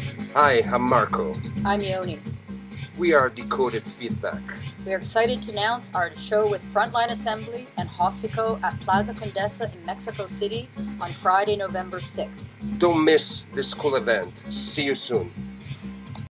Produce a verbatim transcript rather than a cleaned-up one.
Hi, I'm Marco. I'm Yoni. We are Decoded Feedback. We are excited to announce our show with Frontline Assembly and Hocico at Plaza Condesa in Mexico City on Friday, November sixth. Don't miss this cool event. See you soon.